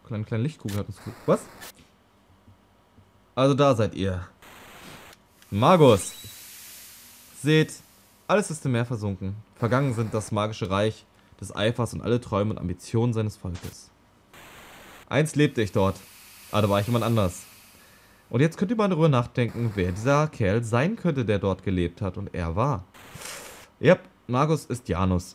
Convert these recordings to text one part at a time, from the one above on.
Kleine Lichtkugel hat uns... Was? Also da seid ihr. Magus. Seht, alles ist im Meer versunken. Vergangen sind das magische Reich des Eifers und alle Träume und Ambitionen seines Volkes. Einst lebte ich dort, aber da war ich jemand anders. Und jetzt könnt ihr mal darüber nachdenken, wer dieser Kerl sein könnte, der dort gelebt hat. Und er war. Ja, Magus ist Janus.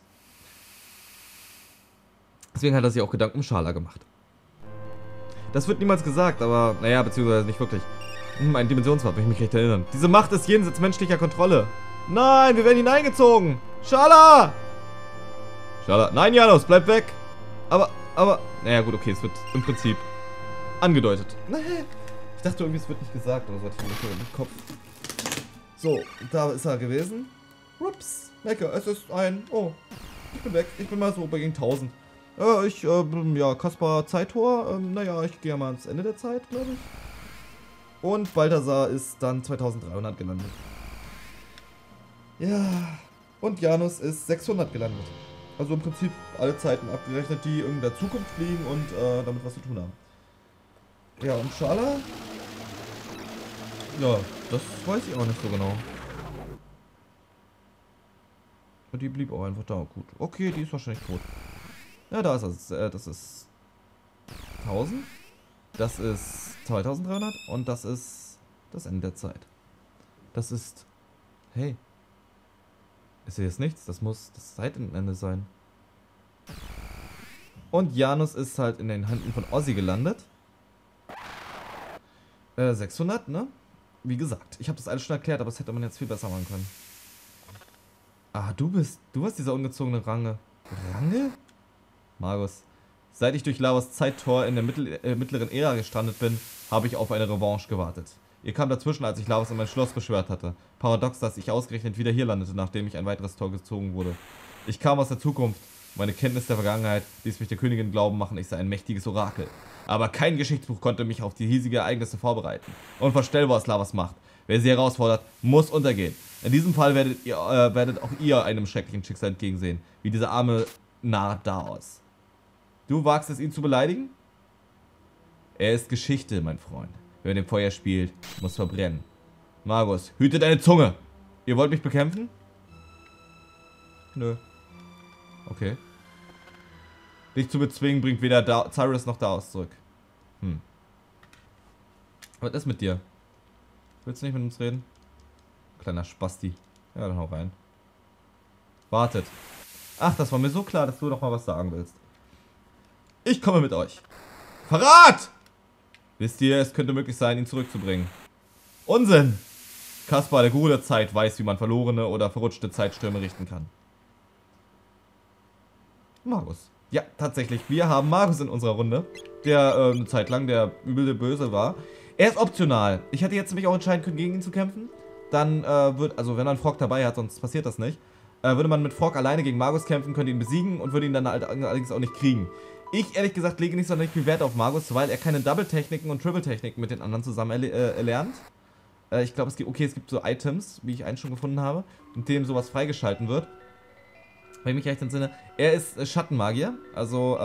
Deswegen hat er sich auch Gedanken um Schala gemacht. Das wird niemals gesagt, aber, naja, beziehungsweise nicht wirklich. Ein Dimensionswort, wenn ich mich recht erinnern. Diese Macht ist jenseits menschlicher Kontrolle. Nein, wir werden hineingezogen. Schala! Schala, nein, Janus, bleib weg. Aber, naja, gut, okay, es wird im Prinzip angedeutet. Ich dachte irgendwie, es wird nicht gesagt, oder so hatte ich mir im Kopf. So, da ist er gewesen. Ups, lecker, es ist ein, oh, ich bin weg. Ich bin mal so bei gegen 1000. Ja, Kaspar Zeittor. Naja, ich gehe ja mal ans Ende der Zeit, glaube ich. Und Balthasar ist dann 2300 gelandet. Ja, und Janus ist 600 gelandet. Also im Prinzip alle Zeiten abgerechnet, die in der Zukunft liegen und damit was zu tun haben. Ja, und Schala? Ja, das weiß ich auch nicht so genau. Und die blieb auch einfach da. Gut. Okay, die ist wahrscheinlich tot. Ja, da ist es. Das ist 1000. Das ist 2300. Und das ist das Ende der Zeit. Das ist... Hey. Ist hier jetzt nichts? Das muss das Zeitende sein. Und Janus ist halt in den Händen von Ozzy gelandet. 600, ne? Wie gesagt, ich habe das alles schon erklärt, aber das hätte man jetzt viel besser machen können. Ah, du warst dieser ungezogene Range. Range? Magus. Seit ich durch Lavas Zeittor in der mittleren Ära gestrandet bin, habe ich auf eine Revanche gewartet. Ihr kam dazwischen, als ich Lavas in mein Schloss beschwört hatte. Paradox, dass ich ausgerechnet wieder hier landete, nachdem ich ein weiteres Tor gezogen wurde. Ich kam aus der Zukunft. Meine Kenntnis der Vergangenheit ließ mich der Königin glauben machen, ich sei ein mächtiges Orakel. Aber kein Geschichtsbuch konnte mich auf die hiesigen Ereignisse vorbereiten. Unvorstellbar, was Lavas macht. Wer sie herausfordert, muss untergehen. In diesem Fall werdet auch ihr einem schrecklichen Schicksal entgegensehen, wie dieser arme Narr Daos. Du wagst es, ihn zu beleidigen? Er ist Geschichte, mein Freund. Wer mit dem Feuer spielt, muss verbrennen. Magus, hüte deine Zunge! Ihr wollt mich bekämpfen? Nö. Okay. Dich zu bezwingen bringt weder Cyrus noch Daos zurück. Was ist mit dir? Willst du nicht mit uns reden? Kleiner Spasti. Ja, dann hau rein. Wartet. Ach, das war mir so klar, dass du doch mal was sagen willst. Ich komme mit euch. Verrat! Wisst ihr, es könnte möglich sein, ihn zurückzubringen. Unsinn! Kaspar, der Guru der Zeit, weiß, wie man verlorene oder verrutschte Zeitströme richten kann. Magus. Ja, tatsächlich. Wir haben Magus in unserer Runde, der eine Zeit lang der übel Böse war. Er ist optional. Ich hätte jetzt nämlich auch entscheiden können, gegen ihn zu kämpfen. Dann also wenn man Frog dabei hat, sonst passiert das nicht, würde man mit Frog alleine gegen Magus kämpfen, könnte ihn besiegen und würde ihn dann allerdings auch nicht kriegen. Ich, ehrlich gesagt, lege nicht sonderlich viel Wert auf Magus, weil er keine Double-Techniken und Triple-Techniken mit den anderen zusammen erlernt. Ich glaube, es gibt so Items, wie ich einen schon gefunden habe, mit denen sowas freigeschalten wird. Wenn ich mich recht entsinne. Er ist Schattenmagier, also,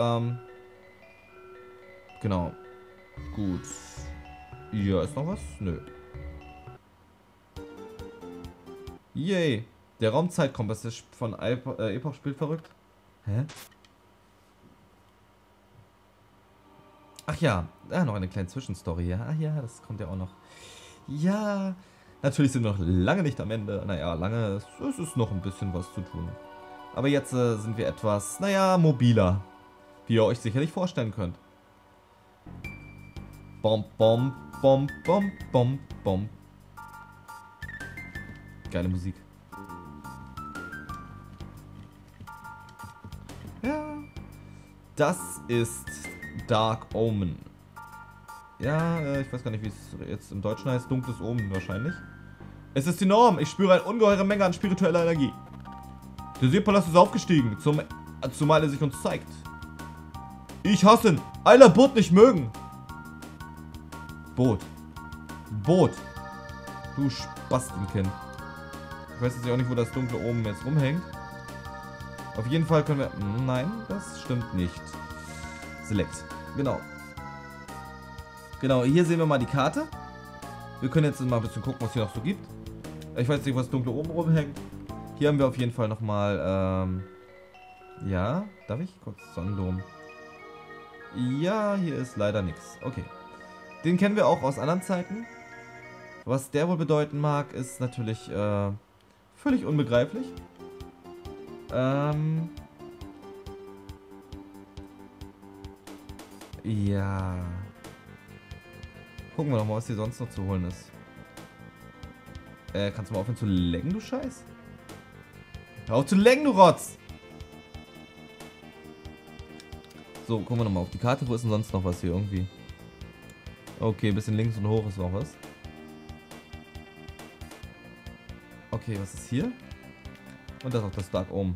genau. Gut. Hier ist noch was? Nö. Yay. Der Raumzeitkompass von Epoch spielt verrückt. Hä? Ach ja, noch eine kleine Zwischenstory. Ja, ja, das kommt ja auch noch. Ja, natürlich sind wir noch lange nicht am Ende. Naja, lange, es ist noch ein bisschen was zu tun. Aber jetzt sind wir etwas, naja, mobiler. Wie ihr euch sicherlich vorstellen könnt. Bom, bom, bom, bom, bom, bom. Geile Musik. Ja. Das ist Dark Omen. Ja, ich weiß gar nicht, wie es jetzt im Deutschen heißt. Dunkles Omen wahrscheinlich. Es ist enorm. Ich spüre eine ungeheure Menge an spiritueller Energie. Der Seepalast ist aufgestiegen, zumal er sich uns zeigt. Ich hasse ihn. Eiler Boot nicht mögen. Boot. Du Spastenkind. Ich weiß jetzt auch nicht, wo das dunkle Omen jetzt rumhängt. Auf jeden Fall können wir... Nein, das stimmt nicht. Select. Genau. Genau, hier sehen wir mal die Karte. Wir können jetzt mal ein bisschen gucken, was hier noch so gibt. Ich weiß nicht, was dunkel oben rumhängt. Hier haben wir auf jeden Fall nochmal, ja, darf ich? Kurz Sonnendom. Ja, hier ist leider nichts. Okay. Den kennen wir auch aus anderen Zeiten. Was der wohl bedeuten mag, ist natürlich, völlig unbegreiflich. Ja. Gucken wir noch mal, was hier sonst noch zu holen ist. Kannst du mal aufhören zu lecken, du Scheiß? Hör auf zu lecken, du Rotz! So, gucken wir nochmal auf die Karte. Wo ist denn sonst noch was hier irgendwie? Okay, ein bisschen links und hoch ist noch was. Okay, was ist hier? Und das ist auch das Dark Omen.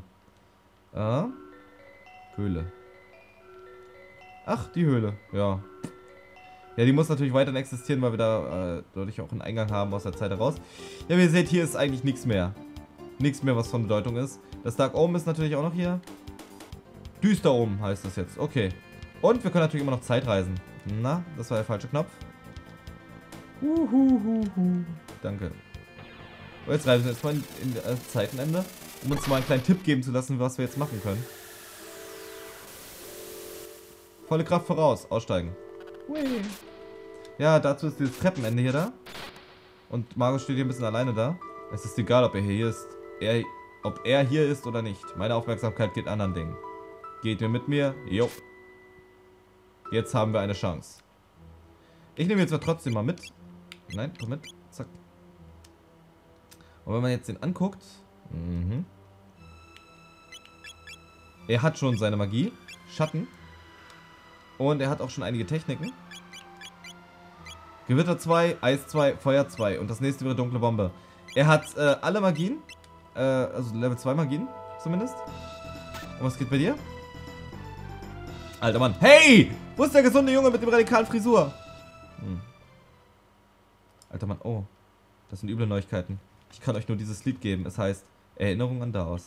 Höhle. Ach, die Höhle. Ja. Ja, die muss natürlich weiterhin existieren, weil wir da dadurch auch einen Eingang haben aus der Zeit heraus. Ja, wie ihr seht, hier ist eigentlich nichts mehr. Nichts mehr, was von Bedeutung ist. Das Dark Omen ist natürlich auch noch hier. Düster Omen heißt das jetzt. Okay. Und wir können natürlich immer noch Zeit reisen. Na, das war der falsche Knopf. Danke. Und jetzt reisen wir jetzt mal in Zeitenende, um uns mal einen kleinen Tipp geben zu lassen, was wir jetzt machen können. Volle Kraft voraus. Aussteigen. Hui. Ja, dazu ist dieses Treppenende hier da. Und Margus steht hier ein bisschen alleine da. Es ist egal, ob er hier ist. Ob er hier ist oder nicht. Meine Aufmerksamkeit geht anderen Dingen. Geht ihr mit mir? Jo. Jetzt haben wir eine Chance. Ich nehme jetzt zwar trotzdem mal mit. Nein, komm mit. Zack. Und wenn man jetzt den anguckt. Er hat schon seine Magie. Schatten. Und er hat auch schon einige Techniken. Gewitter 2, Eis 2, Feuer 2. Und das nächste wäre dunkle Bombe. Er hat alle Magien. Also Level 2 Magien zumindest. Und was geht bei dir? Alter Mann. Hey! Wo ist der gesunde Junge mit dem radikalen Frisur? Alter Mann. Oh. Das sind üble Neuigkeiten. Ich kann euch nur dieses Lied geben. Es heißt Erinnerung an Daos.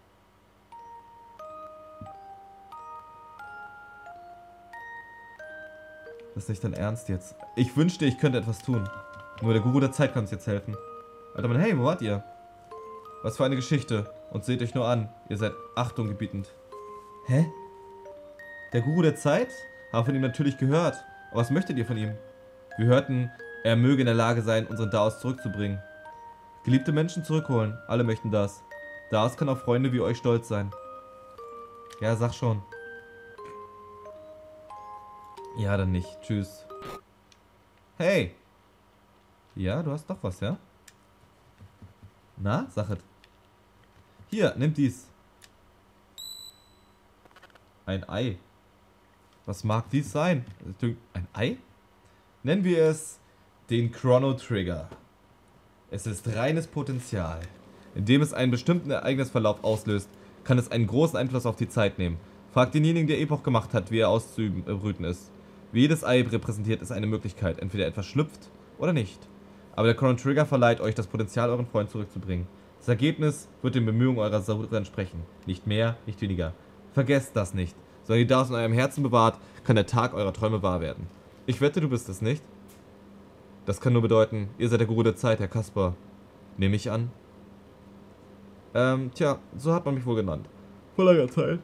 Das ist nicht dein Ernst jetzt. Ich wünschte, ich könnte etwas tun. Nur der Guru der Zeit kann uns jetzt helfen. Alter Mann, hey, wo wart ihr? Was für eine Geschichte. Und seht euch nur an. Ihr seid achtunggebietend. Hä? Der Guru der Zeit? Haben von ihm natürlich gehört. Aber was möchtet ihr von ihm? Wir hörten, er möge in der Lage sein, unseren Daos zurückzubringen. Geliebte Menschen zurückholen. Alle möchten das. Daos kann auf Freunde wie euch stolz sein. Ja, sag schon. Ja, dann nicht. Tschüss. Hey. Ja, du hast doch was, ja? Na, sag es. Hier, nimm dies. Ein Ei. Was mag dies sein? Ein Ei? Nennen wir es den Chrono Trigger. Es ist reines Potenzial. Indem es einen bestimmten Ereignisverlauf auslöst, kann es einen großen Einfluss auf die Zeit nehmen. Fragt denjenigen, der Epoch gemacht hat, wie er auszubrüten ist. Wie jedes Ei repräsentiert es eine Möglichkeit, entweder etwas schlüpft oder nicht. Aber der Chrono Trigger verleiht euch das Potenzial, euren Freund zurückzubringen. Das Ergebnis wird den Bemühungen eurer Suche entsprechen. Nicht mehr, nicht weniger. Vergesst das nicht. Solange ihr das in eurem Herzen bewahrt, kann der Tag eurer Träume wahr werden. Ich wette, du bist es nicht. Das kann nur bedeuten, ihr seid der Guru der Zeit, Herr Kaspar. Nehme ich an. Tja, so hat man mich wohl genannt. Vor langer Zeit.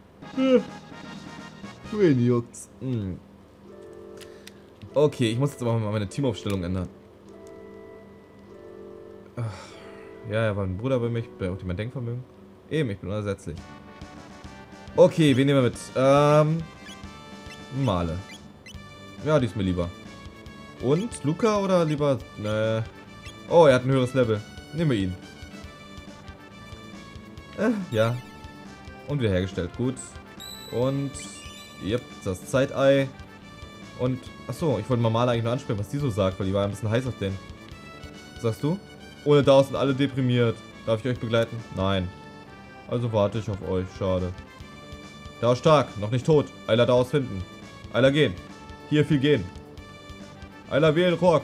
Wen juckt's? Okay, ich muss jetzt aber mal meine Teamaufstellung ändern. Ja, er war ein Bruder bei mich, braucht mein Denkvermögen. Eben, ich bin unersetzlich. Okay, wen nehmen wir mit? Male. Ja, die ist mir lieber. Und? Luca oder lieber... Oh, er hat ein höheres Level. Nehmen wir ihn. Ja. Und wiederhergestellt. Gut. Und... Yep, das Zeitei. Und... Achso, ich wollte mal Male eigentlich nur ansprechen, was die so sagt, weil die war ein bisschen heiß auf den. Was sagst du? Ohne Daos sind alle deprimiert. Darf ich euch begleiten? Nein. Also warte ich auf euch. Schade. Daos stark. Noch nicht tot. Eiler Daos finden. Eiler gehen. Hier viel gehen. Eiler wählen Rock.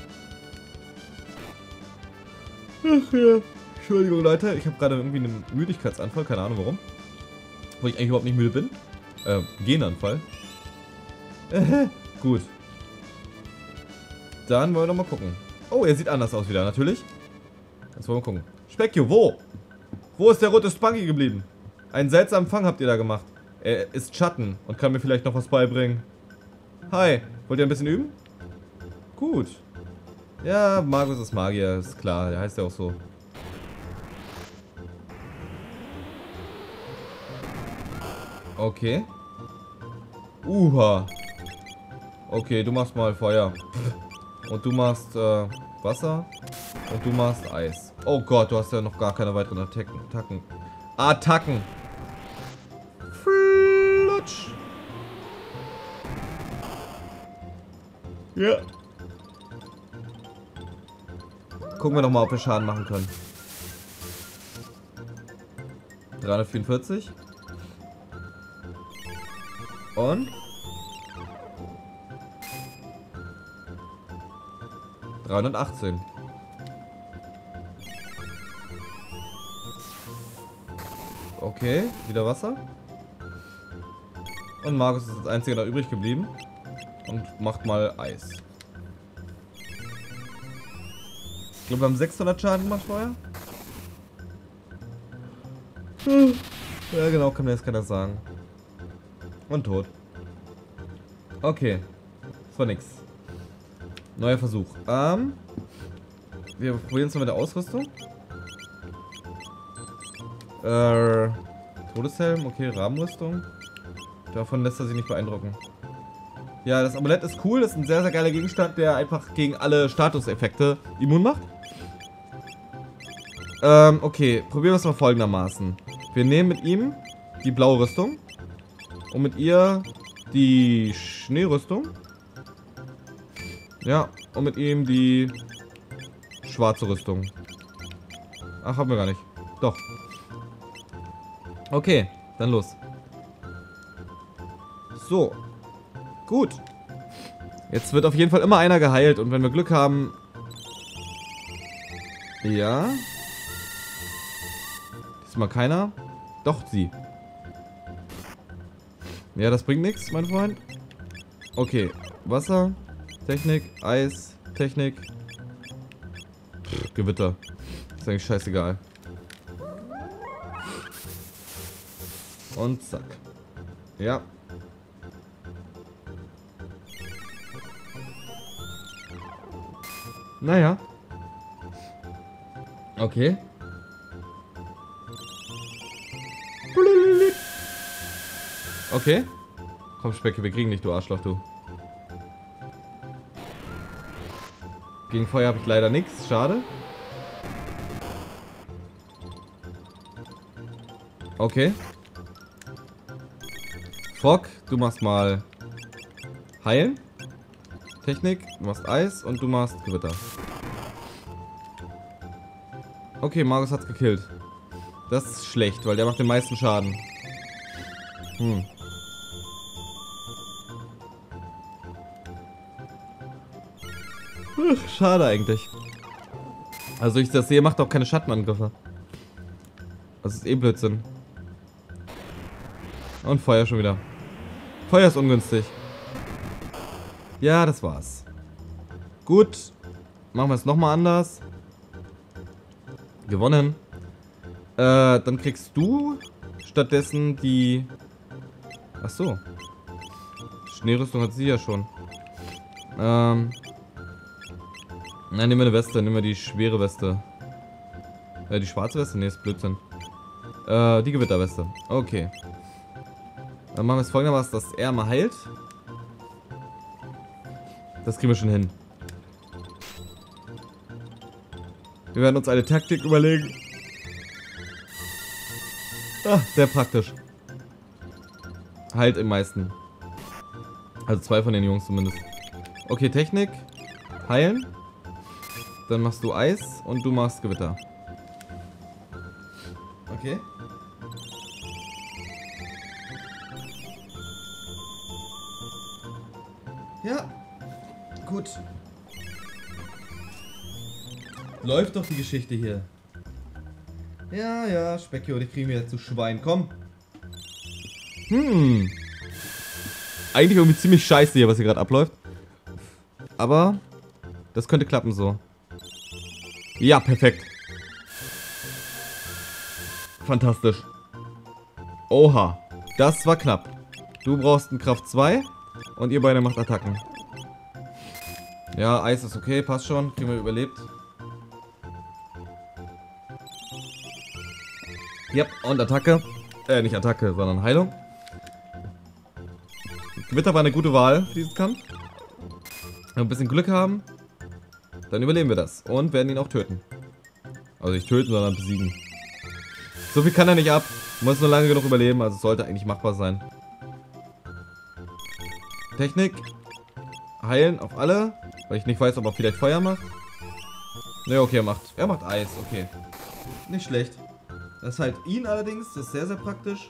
Ach ja. Entschuldigung, Leute. Ich habe gerade irgendwie einen Müdigkeitsanfall. Keine Ahnung warum. Wo ich eigentlich überhaupt nicht müde bin. Genanfall. Gut. Dann wollen wir doch mal gucken. Oh, er sieht anders aus wieder, natürlich. Jetzt wollen wir gucken. Speckio, wo? Wo ist der rote Spunky geblieben? Einen seltsamen Fang habt ihr da gemacht. Er ist Schatten und kann mir vielleicht noch was beibringen. Hi, wollt ihr ein bisschen üben? Gut. Ja, Magus ist Magier, ist klar, der heißt ja auch so. Okay. Okay, du machst mal Feuer. Und du machst Wasser. Und du machst Eis. Oh Gott, du hast ja noch gar keine weiteren Attacken. Flutsch. Ja. Gucken wir doch mal, ob wir Schaden machen können. 344. Und? 318. Okay, wieder Wasser. Und Magus ist das einzige da übrig geblieben. Und macht mal Eis. Ich glaube, wir haben 600 Schaden gemacht vorher. Ja, genau, kann mir jetzt keiner sagen. Und tot. Okay. Das war nix. Neuer Versuch. Wir probieren es mal mit der Ausrüstung. Todeshelm, okay, Rahmenrüstung. Davon lässt er sich nicht beeindrucken. Ja, das Amulett ist cool, das ist ein sehr, sehr geiler Gegenstand, der einfach gegen alle Statuseffekte immun macht. Okay, probieren wir es mal folgendermaßen. Wir nehmen mit ihm die blaue Rüstung und mit ihr die Schneerüstung. Ja, und mit ihm die schwarze Rüstung. Ach, haben wir gar nicht. Doch. Okay, dann los. So. Gut. Jetzt wird auf jeden Fall immer einer geheilt und wenn wir Glück haben... Ja. Diesmal keiner. Doch, sie. Ja, das bringt nichts, mein Freund. Okay, Wasser, Technik, Eis, Technik. Gewitter. Ist eigentlich scheißegal. Und zack. Ja. Naja. Okay. Okay. Komm, Specke, wir kriegen dich, du Arschloch, du. Gegen Feuer habe ich leider nichts. Schade. Okay. Fock, du machst mal Heilen. Technik, du machst Eis und du machst Gewitter. Okay, Magus hat's gekillt. Das ist schlecht, weil der macht den meisten Schaden. Ach, schade eigentlich. Also ich das sehe, macht auch keine Schattenangriffe. Das ist eh Blödsinn. Und Feuer schon wieder. Feuer ist ungünstig. Ja, das war's. Gut. Machen wir es nochmal anders. Gewonnen. Dann kriegst du stattdessen die... Ach so. Schneerüstung hat sie ja schon. Nein, nehmen wir eine Weste. Nehmen wir die schwere Weste. Die schwarze Weste? Ne, ist Blödsinn. Die Gewitterweste. Okay. Dann machen wir es folgendermaßen, dass er mal heilt. Das kriegen wir schon hin. Wir werden uns eine Taktik überlegen. Ah, sehr praktisch. Heilt im meisten. Also 2 von den Jungs zumindest. Okay, Technik. Heilen. Dann machst du Eis und du machst Gewitter. Okay. Ja. Gut. Läuft doch die Geschichte hier. Ja, ja, Speckio, die kriegen wir jetzt zu Schwein. Komm. Eigentlich irgendwie ziemlich scheiße hier, was hier gerade abläuft. Aber Das könnte klappen so. Ja, perfekt. Fantastisch. Oha. Das war knapp. Du brauchst einen Kraft 2 und ihr beide macht Attacken. Ja, Eis ist okay, passt schon. Kriegen wir überlebt. Ja, und Attacke. Nicht Attacke, sondern Heilung. Gewitter war eine gute Wahl für diesen Kampf. Wenn wir ein bisschen Glück haben, dann überleben wir das. Und werden ihn auch töten. Also nicht töten, sondern besiegen. So viel kann er nicht ab. Muss nur lange genug überleben, also es sollte eigentlich machbar sein. Technik. Heilen auf alle. Weil ich nicht weiß, ob er vielleicht Feuer macht. Ne, okay, er macht Eis, okay. Nicht schlecht. Das heilt ihn allerdings, das ist sehr, sehr praktisch.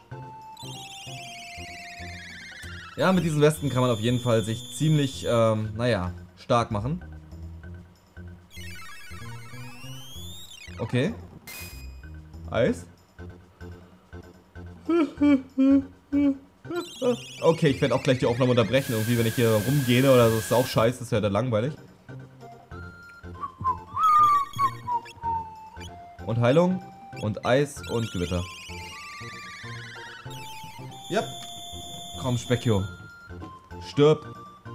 Ja, mit diesen Westen kann man auf jeden Fall sich ziemlich, naja, stark machen. Okay. Eis. Okay, ich werde auch gleich die Aufnahme unterbrechen. Irgendwie, wenn ich hier rumgehe oder so, ist auch scheiße, ist ja dann langweilig. Und Heilung. Und Eis und Gewitter. Ja. Komm, Speckio. Stirb.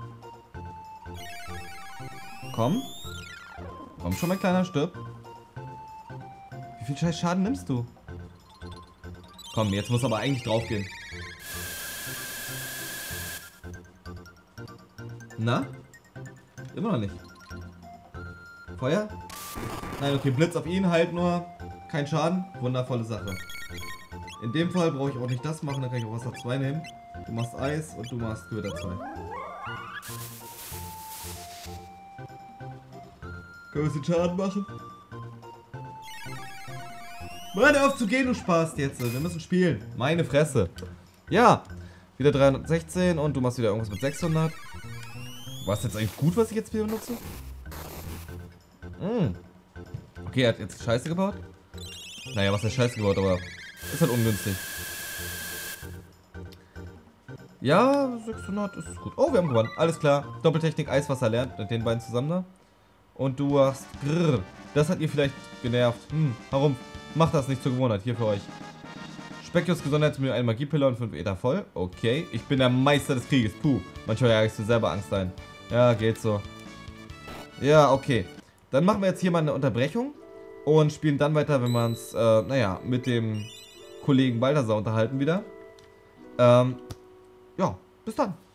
Komm. Komm schon, mein Kleiner, stirb. Wie viel scheiß Schaden nimmst du? Komm, jetzt muss aber eigentlich draufgehen. Na? Immer noch nicht. Feuer? Nein, okay, Blitz auf ihn halt nur. Kein Schaden. Wundervolle Sache. In dem Fall brauche ich auch nicht das machen, dann kann ich auch Wasser 2 nehmen. Du machst Eis und du machst Gewitter 2. Können wir ein bisschen Schaden machen? Hör auf zu gehen, du Spaß jetzt. Wir müssen spielen. Meine Fresse. Ja. Wieder 316 und du machst wieder irgendwas mit 600. War es jetzt eigentlich gut, was ich jetzt hier benutze? Okay, er hat jetzt Scheiße gebaut. Naja, was heißt Scheiße gebaut, aber ist halt ungünstig. Ja, 600 ist gut. Oh, wir haben gewonnen. Alles klar. Doppeltechnik, Eiswasser lernt mit den beiden zusammen da. Und du hast... Grrr. Das hat ihr vielleicht genervt. Warum? Macht das nicht zur Gewohnheit. Hier für euch. Speckios Gesundheitsmühe, eine Magiepille und 5 Ether voll. Okay. Ich bin der Meister des Krieges. Puh. Manchmal jagst du selber Angst ein. Ja, geht so. Ja, okay. Dann machen wir jetzt hier mal eine Unterbrechung. Und spielen dann weiter, wenn wir uns, naja, mit dem Kollegen Balthasar unterhalten wieder. Ja, bis dann.